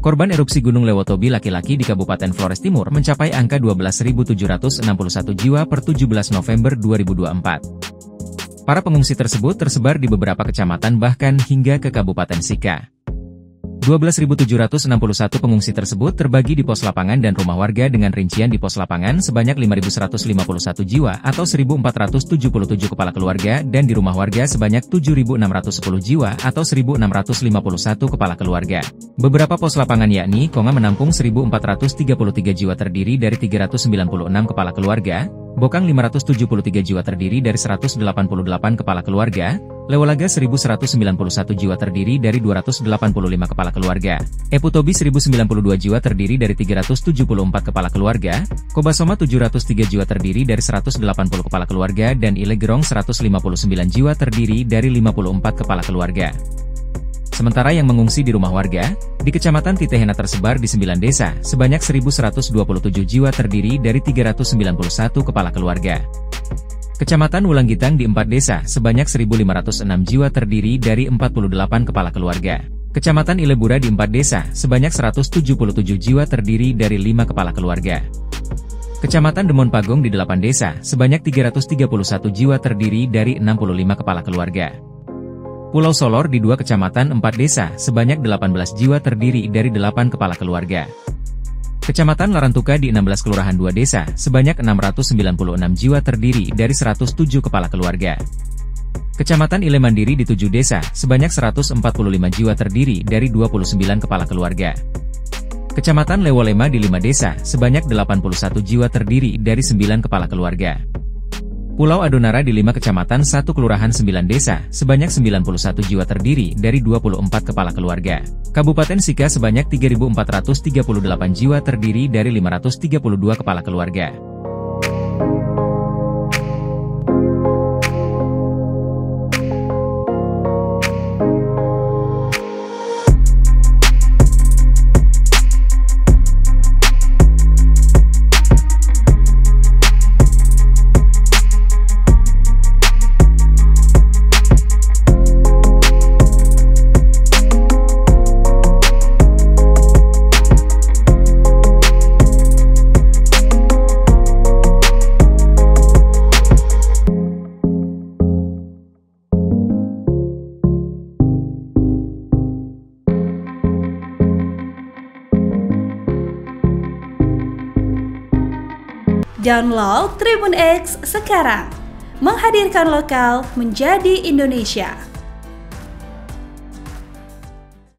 Korban erupsi Gunung Lewotobi laki-laki di Kabupaten Flores Timur mencapai angka 12.761 jiwa per 17 November 2024. Para pengungsi tersebut tersebar di beberapa kecamatan bahkan hingga ke Kabupaten Sika. 12.761 pengungsi tersebut terbagi di pos lapangan dan rumah warga dengan rincian di pos lapangan sebanyak 5.151 jiwa atau 1.477 kepala keluarga dan di rumah warga sebanyak 7.610 jiwa atau 1.651 kepala keluarga. Beberapa pos lapangan yakni Konga menampung 1.433 jiwa terdiri dari 396 kepala keluarga, Bokang 573 jiwa terdiri dari 188 kepala keluarga, Lewolaga 1.191 jiwa terdiri dari 285 kepala keluarga, Eputobi 1.092 jiwa terdiri dari 374 kepala keluarga, Kobasoma 703 jiwa terdiri dari 180 kepala keluarga dan Ilegerong 159 jiwa terdiri dari 54 kepala keluarga. Sementara yang mengungsi di rumah warga, di Kecamatan Titehena tersebar di 9 desa, sebanyak 1.127 jiwa terdiri dari 391 kepala keluarga. Kecamatan Wulanggitang di 4 desa, sebanyak 1.506 jiwa terdiri dari 48 kepala keluarga. Kecamatan Ilebura di 4 desa, sebanyak 177 jiwa terdiri dari 5 kepala keluarga. Kecamatan Demon Pagong di 8 desa, sebanyak 331 jiwa terdiri dari 65 kepala keluarga. Pulau Solor di 2 kecamatan 4 desa, sebanyak 18 jiwa terdiri dari 8 kepala keluarga. Kecamatan Larantuka di 16 kelurahan 2 desa, sebanyak 696 jiwa terdiri dari 107 kepala keluarga. Kecamatan Ile Mandiri di 7 desa, sebanyak 145 jiwa terdiri dari 29 kepala keluarga. Kecamatan Lewolema di 5 desa, sebanyak 81 jiwa terdiri dari 9 kepala keluarga. Pulau Adonara di 5 kecamatan 1 kelurahan 9 desa, sebanyak 91 jiwa terdiri dari 24 kepala keluarga. Kabupaten Sika sebanyak 3.438 jiwa terdiri dari 532 kepala keluarga. Download Tribun X sekarang, menghadirkan lokal menjadi Indonesia.